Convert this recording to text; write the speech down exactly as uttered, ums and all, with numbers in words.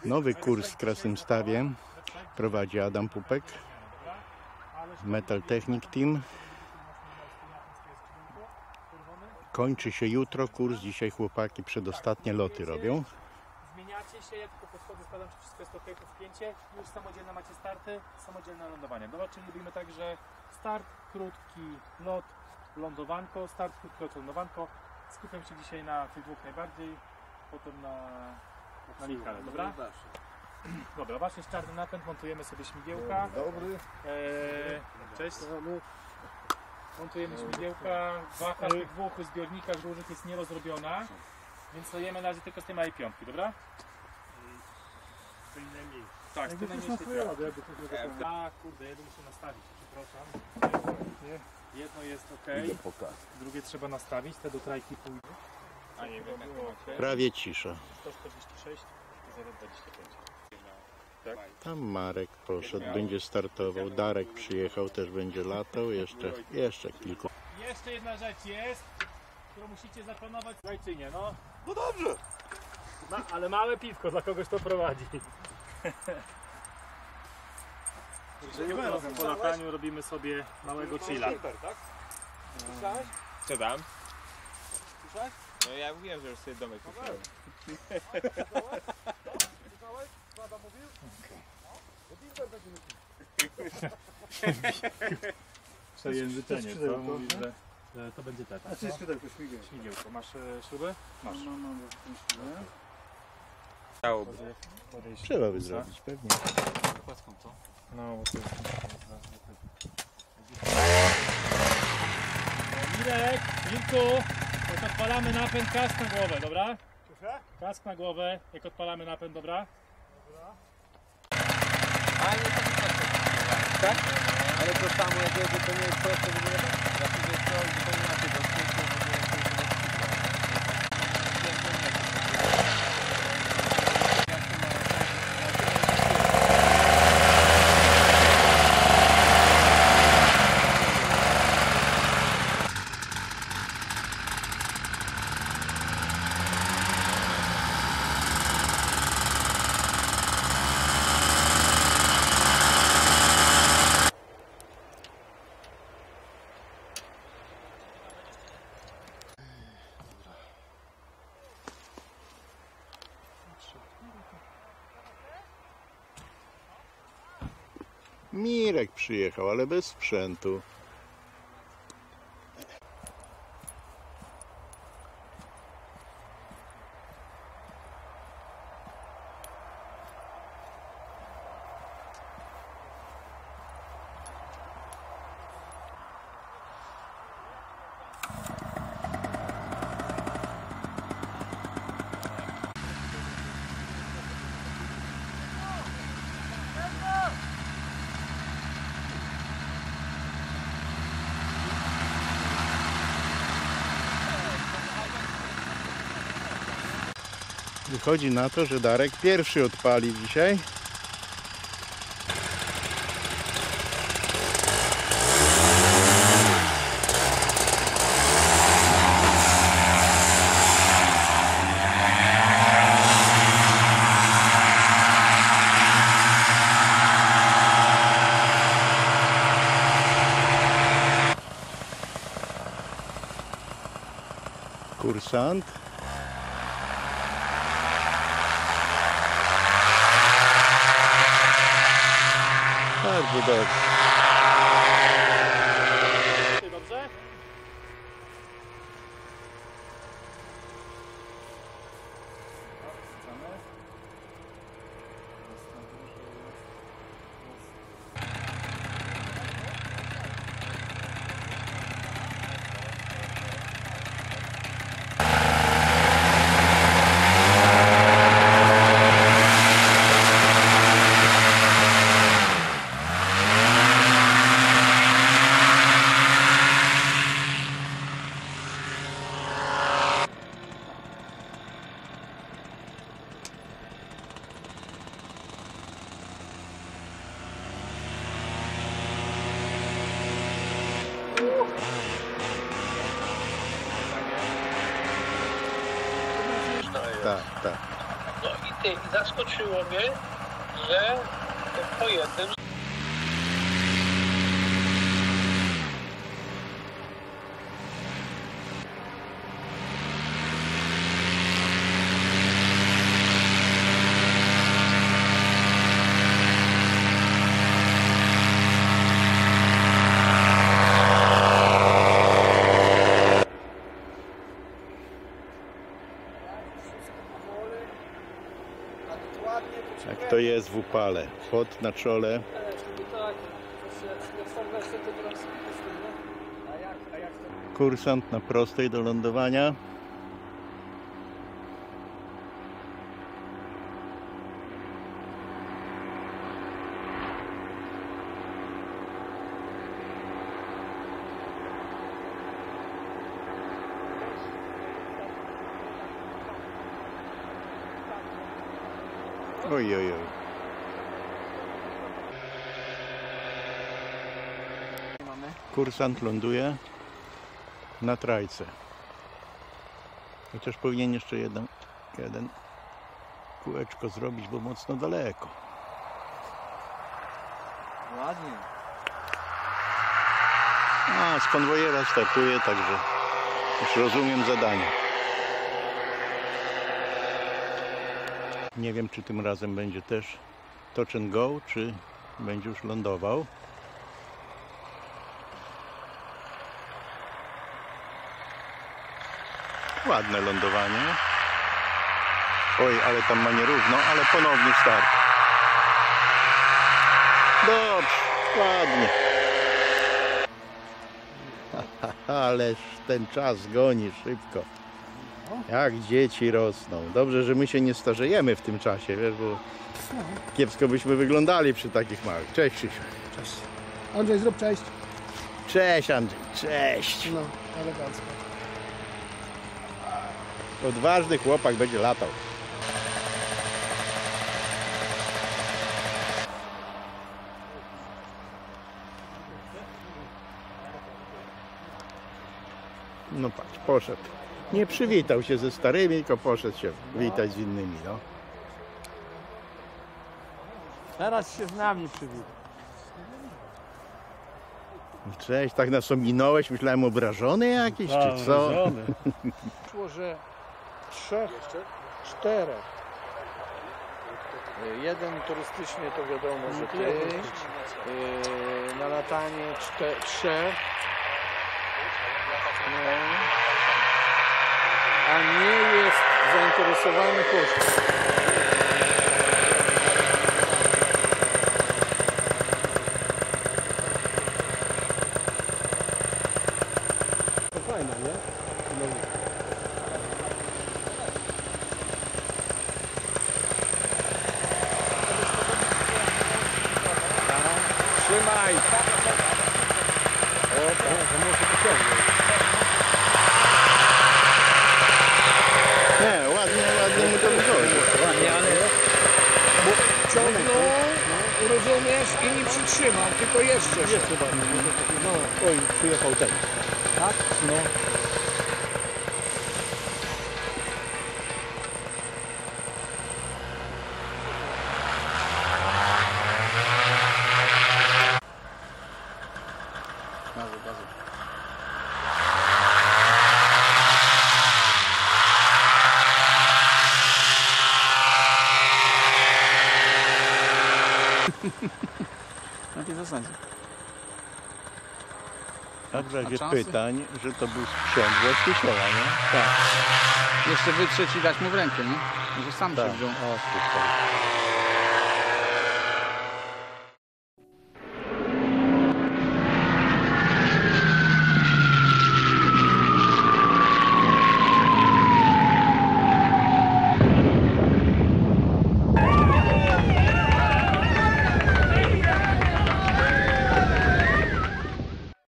Nowy kurs w Krasymstawie prowadzi Adam Pupek, Metal Technic Team. Kończy się jutro kurs, dzisiaj chłopaki przedostatnie loty robią. Zmieniacie się, ja tylko podchodzę, składam, czy wszystko jest ok po wpięcie. Już samodzielne macie starty, samodzielne lądowanie. Dobra, czyli robimy tak, że start, krótki lot, lądowanko, start, krótki lot, lądowanko. Skupiam się dzisiaj na tych dwóch najbardziej, potem na, na Michale, dobra? Dobra, wasz jest czarny napęd, montujemy sobie śmigiełka. Dobry. Eee, cześć. Montujemy śmigiełka. Waha w tych dwóch zbiornikach dużych jest nierozrobiona, więc stojemy na razie tylko z tej małej piątki, dobra? Tak, z tej najmniejszej piątki. A kurde, jedno muszę nastawić, przepraszam. Jedno jest ok, drugie trzeba nastawić, te do trajki pójdą. A nie wiem, jak to macie. Prawie cisza. sto czterdzieści sześć i zero dwadzieścia pięć. Tak? Tam Marek poszedł, będzie startował. Darek przyjechał, też będzie latał. Jeszcze, jeszcze kilku. Jeszcze jedna rzecz jest, którą musicie zaplanować w Rajczynie, no. No dobrze. Ma, ale małe piwko dla kogoś to prowadzi. Po lataniu robimy sobie małego chilla. Tak? Słyszałeś? Co tam? Słyszałeś? No ja mówiłem, że już sobie domek kupiłem. Słyszałeś? Co Adam mówił? No Bilber będzie Przejęzyczenie, co? Mówi, że, że to będzie te. A czy jest skrzydełko, śmigieł? Śmigiełko. Masz e, śrubę? Masz. No, no, no. Dałoby. Trzeba by zrobić, pewnie. No, bo to jest... Mirek, Mirku, jak odpalamy napęd, kask na głowę, dobra? Kask na głowę, jak odpalamy napęd, dobra? Ale to jest tak? Ale to samo jak jedzie, to nie jest proste w ogóle. Znaczy, że to zupełnie inaczej, bo wcześniej w ogóle Mirek przyjechał, ale bez sprzętu. Wychodzi na to, że Darek pierwszy odpali dzisiaj. Kursant. Bardzo dobrze. Dobrze? Tak, tak. Ty, i zaskoczyło mnie, że po jednym Jak to jest w upale. Pot na czole. Kursant na prostej do lądowania. Oj, oj, oj. Kursant ląduje na trajce. Chociaż powinien jeszcze jeden, jeden kółeczko zrobić, bo mocno daleko. Ładnie. A, z konwojera startuje, także już rozumiem zadanie. Nie wiem, czy tym razem będzie też touch and go, czy będzie już lądował. Ładne lądowanie. Oj, ale tam ma nierówno, ale ponowny start. Dobrze, ładnie. Ależ ten czas goni szybko. Jak dzieci rosną. Dobrze, że my się nie starzejemy w tym czasie, wiesz, bo kiepsko byśmy wyglądali przy takich małych. Cześć, Krzysiu. Cześć. Andrzej, zrób cześć. Cześć, Andrzej. Cześć. No, elegancko. Odważny chłopak będzie latał. No patrz, poszedł. Nie przywitał się ze starymi, tylko poszedł się witać z innymi, no. Teraz się z nami przywitał. Cześć, tak nas ominąłeś, myślałem obrażony jakiś, czy co? Szło, że trzech, czterech. Jeden turystycznie to wiadomo, że ty. Yy, na latanie czte, trzech. No. A nie jest zainteresowany kosztem. To fajne, nie? No. Trzymaj! O, tak, to może pociągnąć. Nie, ładnie, ładnie mu to wychodzi. Ładnie, ale... Ciągnął, rozumiesz, i nie przytrzymał, tylko jeszcze. Jeszcze ładnie. No, oj, przyjechał ten. Tak? No. Gazu, gazu. Na tej zasadzie. A w razie A czasy? pytań, że to był sprzęt właściciela, nie? Tak. Jeszcze wytrzeć i dać mu w rękę, nie? Może sam Tak. się wziął. O, super.